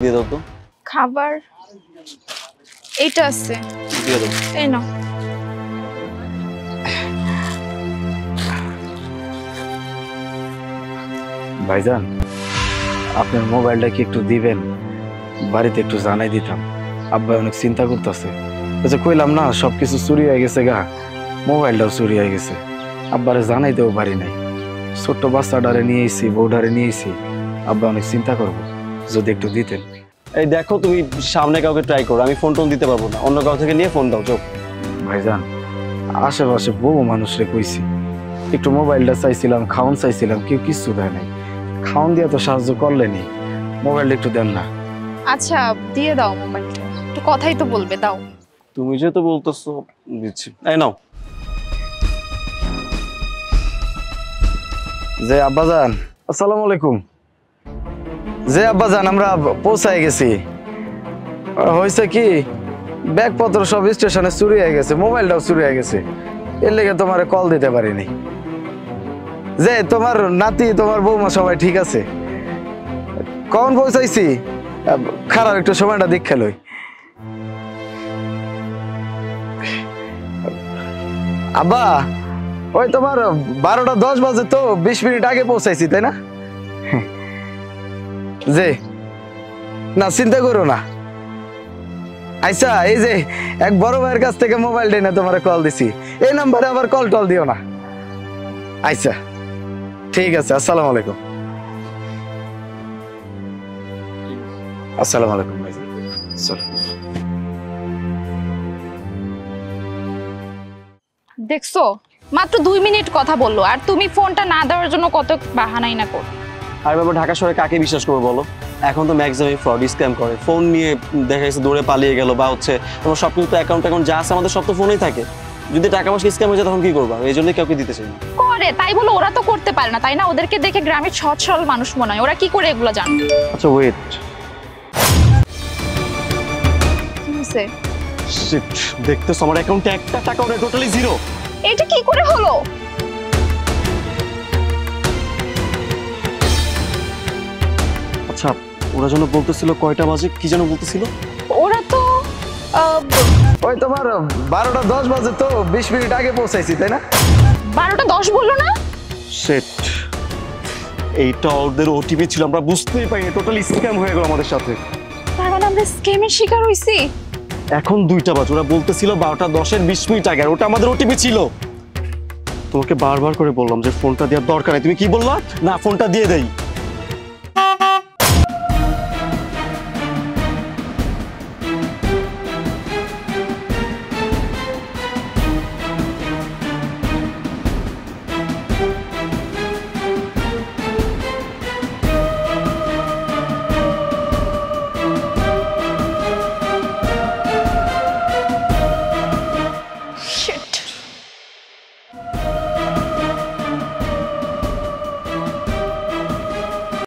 দিয়ে দাও তো। খাবার এইটা আছে, দিয়ে দাও। এই নাও। ভাইজান, আপনার মোবাইলটা কি একটু দিবেন? বাড়িতে একটু জানাই দিতাম। আব্বা অনেক চিন্তা করতেছে। আচ্ছা, কইলাম না সবকিছু চুরি হয়ে গেছে গা, মোবাইলটাও চুরি হয়ে গেছে। আব্বারে জানাইতেও পারি নাই। ছোট্ট বাচ্চাটারে নিয়ে এসেছি, বউডারে নিয়ে এসেছি। আব্বা অনেক চিন্তা করবো, যদি একটু দিতেন। এই দেখো, তুমি সামনে কাউকে ট্রাই করো, আমি ফোন টোন দিতে পারবো না, অন্য কাউ থেকে নিয়ে ফোন দাও। চোখ ভাইজান, আশেপাশে বহু মানুষরে কইছি, একটু মোবাইলটা চাইছিলাম, খাওন চাইছিলাম, কেউ কিচ্ছু দেয় নাই। খাওন দিয়ে তো সাহায্য করলেনি, মোবাইলটা একটু দেন না। আচ্ছা দিয়ে দাও মোবাইলটা, একটু কথাই তো বলবে, দাও। তুমি যেহেতু বলতেছো দিচ্ছি। এই নাও। যে আব্বাজান, আসসালামু আলাইকুম। যে আব্বাজান, আমরা পৌঁছায় গেছি। হয়েছে কি, ব্যাগপত্র সব স্টেশনে চুরি হয়ে গেছে, মোবাইলটাও চুরি হয়ে গেছে। এর লেগে তোমারে কল দিতে পারিনি। যে তোমার নাতি, তোমার বৌমা সবাই ঠিক আছে? কখন পৌঁছাইছি? খারাপ, একটু সময়টা দীক্ষা লই। আব্বা, ওই তোমার 12:10 বাজে তো, 20 মিনিট আগে পৌঁছাইছি, তাই না? যে না, চিন্তা করো না। আচ্ছা, এই যে এক বড় ভাইয়ের কাছ থেকে মোবাইল না তোমার কল দিছি, এই নাম্বারে আবার কল টল দিও না। আচ্ছা ঠিক আছে, আসসালামু আলাইকুম। আসসালামু আলাইকুম ভাইজান। দেখছো, মাত্র 2 মিনিট কথা বললো, আর তুমি ফোনটা না দেওয়ার জন্য কত বাহানাই না করো। আর বাবা, ঢাকা শহরে কাকে বিশ্বাস করবো বলো? এখন তো ম্যাক্সিমাম ফ্রড স্ক্যাম করে, ফোন নিয়ে দেখা গেছে দৌড়ে পালিয়ে গেল, বা হচ্ছে তোমার সব কিছু অ্যাকাউন্ট যা আছে আমাদের সব তো ফোনেই থাকে। যদি টাকা পয়সা স্ক্যাম হয়ে যায় তখন কি করবা? এই জন্যই কাউকে দিতে চাই না। করে তাই বলে ওরা তো করতে পারে না, তাই না? ওদেরকে দেখে গ্রামের সহজ সরল মানুষ মনে হয়, ওরা কি করে এগুলো জানবে? আচ্ছা ওয়েট, কি হইছে? শিট, দেখতেছো আমার অ্যাকাউন্টে একটা টাকাও নেই, টোটালি জিরো। এটা কি করে হলো? আচ্ছা, ওরা যেন বলতেছিল কয়টা বাজে, কি যেন বলতেছিল? ওরা তো ওই তোমার 12:10 বাজে তো, 20 মিনিট আগে পৌঁছাইছি, তাই না? 12:10 বললো না? শিট, এইটা ওদের ওটিপি ছিল, আমরা বুঝতেই পারিনি, টোটালি স্ক্যাম হয়ে গেল আমাদের সাথে। তার মানে আমরা স্ক্যামের শিকার হইছি। এখন 2টা বাজে, ওরা বলতেছিল 12:10-এর 20 মিনিট আগে, আর ওটা আমাদের ওটিপি ছিল। তোমাকে বারবার করে বললাম যে ফোনটা দেওয়ার দরকার নেই, তুমি কি বললা? না, ফোনটা দিয়ে দেই।